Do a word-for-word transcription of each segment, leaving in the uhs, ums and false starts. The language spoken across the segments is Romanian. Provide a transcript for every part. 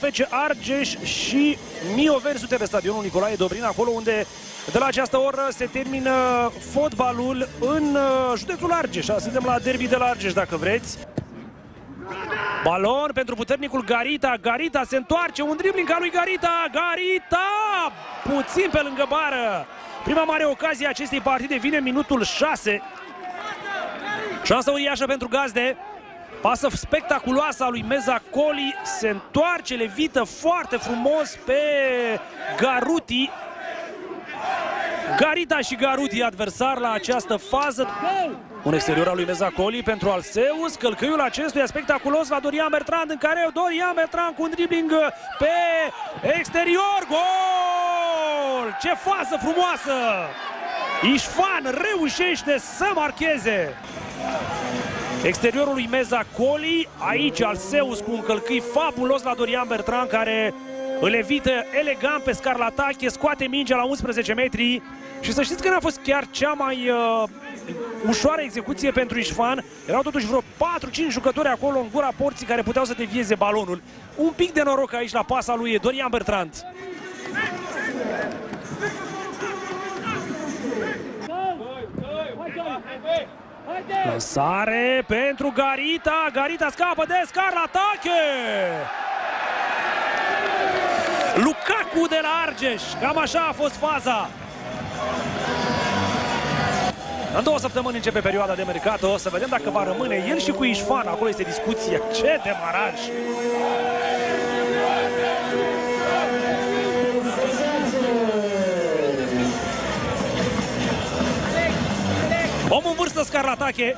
F C Argeș și Mioveni sunt pe stadionul Nicolae Dobrin, acolo unde de la această oră se termină fotbalul în județul Argeș. Suntem la derby de la Argeș, dacă vreți. Balon pentru puternicul Garita. Garita se întoarce, un dribbling al lui Garita. Garita! Puțin pe lângă bară. Prima mare ocazie a acestei partide vine în minutul șase. Șansă uriașă pentru gazde. Pasă spectaculoasă a lui Meza Coli. Se întoarce, levită foarte frumos pe Garuti. Garita și Garuti adversar la această fază. Un exterior al lui Meza Coli pentru Alseus. Călcâiul acestuia spectaculos la Dorian Bertrand, în care Dorian Bertrand cu un dribbling pe exterior. Gol! Ce fază frumoasă! Ișfan reușește să marcheze. Exteriorul lui Meza Coli. Aici Alseus cu un călcâi fabulos la Dorian Bertrand, care îl evită elegant pe Scarlatache, scoate mingea la unsprezece metri. Și să știți că n-a fost chiar cea mai uh, ușoară execuție pentru Ișfan. Erau totuși vreo patru cinci jucători acolo în gura porții care puteau să devieze balonul. Un pic de noroc aici la pasa lui Dorian Bertrand. Lansare pentru Garita. Garita scapă de Scarlatache. Lukaku de la Argeș. Cam așa a fost faza. În două săptămâni începe perioada de mercato. Să vedem dacă va rămâne el și cu Ișfan. Acolo este discuție. Ce demaraj! Om în vârstă, Scarlatache.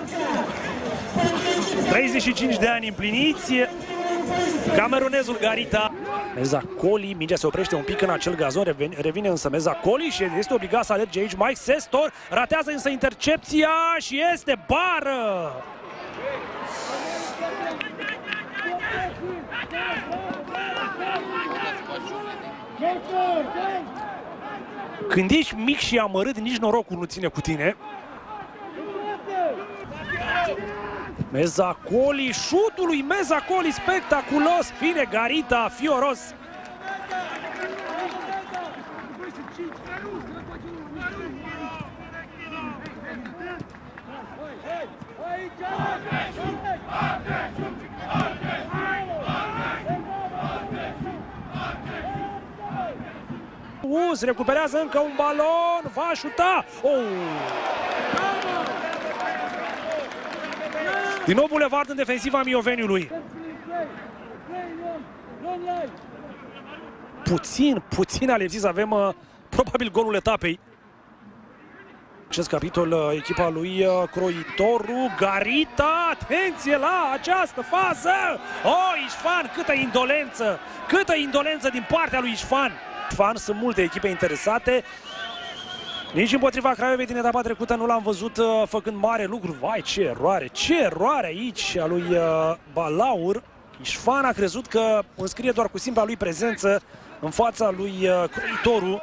treizeci și cinci de ani împliniți. Camerunezul Garita. Meza Coli, mingea se oprește un pic în acel gazon, revine însă Meza Coli și este obligat să alerge aici Mike Sestor. Ratează însă intercepția și este bară. Când ești mic și amărât, nici norocul nu ține cu tine. Meza Coli, șutul lui Meza Coli spectaculos, vine Garita, fioros. Se recuperează încă un balon, va șuta. Oh! Din nou bulevard în defensiva Mioveniului. Puțin, puțin a lipsit să avem uh, probabil golul etapei. Acest capitol, uh, echipa lui uh, Croitoru. Garita, atenție la această fază! Oh, Ișfan, câtă indolență! Câtă indolență din partea lui Ișfan! Ișfan, sunt multe echipe interesate. Nici împotriva Craiovei din etapa trecută nu l-am văzut uh, făcând mare lucru. Vai, ce eroare, ce eroare aici a lui uh, Balaur. Ișfan a crezut că înscrie doar cu simpla lui prezență în fața lui uh, Croitoru.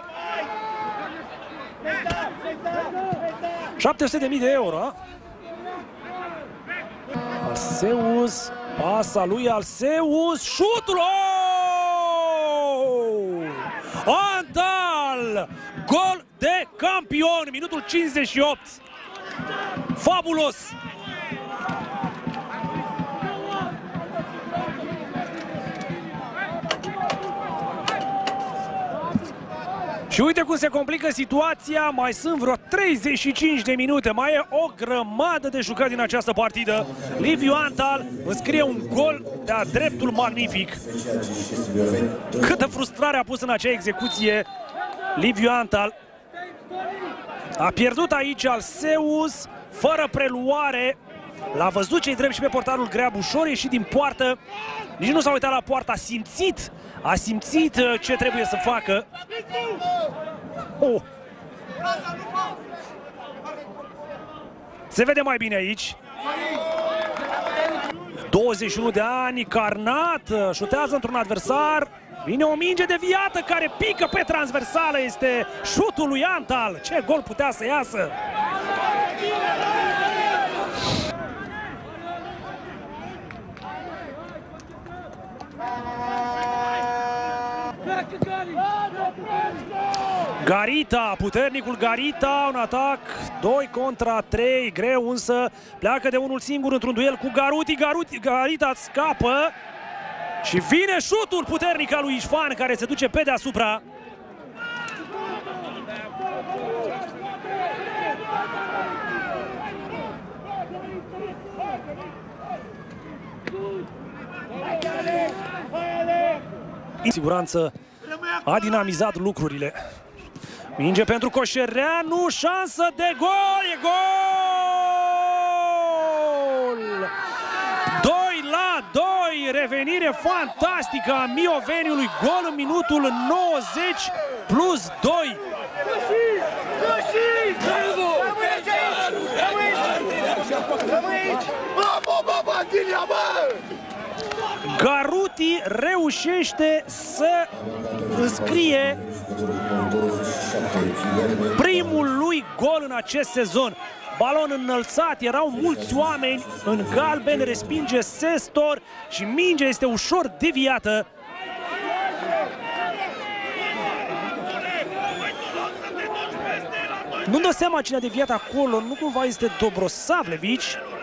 șapte sute de mii de euro. Alseus, pasa lui Alseus, șutul! Oh! Antal! Gol de campion, minutul cincizeci și opt. Fabulos! Și uite cum se complică situația, mai sunt vreo treizeci și cinci de minute, mai e o grămadă de jucat din această partidă. Liviu Antal înscrie un gol de-a dreptul magnific. Câtă frustrare a pus în acea execuție Liviu Antal. A pierdut aici Alseus, fără preluare. L-a văzut cei drept și pe portarul Grea Bușor, ieșit din poartă. Nici nu s-a uitat la poartă, a simțit, a simțit ce trebuie să facă. Oh. Se vede mai bine aici. douăzeci și unu de ani, Carnat, șutează într-un adversar. Vine o minge deviată care pică pe transversală, este șutul lui Antal. Ce gol putea să iasă! Garita, puternicul Garita, un atac doi contra trei, greu însă, pleacă de unul singur într-un duel cu Garuti, Garuti Garita scapă și vine șutul puternic al lui Ișfan care se duce pe deasupra. În siguranță a dinamizat lucrurile. Minge pentru Coșereanu, șansă de gol, e gol! doi la doi, revenire fantastică a Mioveniului, gol în minutul nouăzeci plus doi. Garuti reușește să înscrie primul lui gol în acest sezon. Balon înălțat, erau mulți oameni în galben, respinge Sestor și mingea este ușor deviată. Nu-mi dă seama cine a deviat acolo, nu cumva este Dobrosavlevici.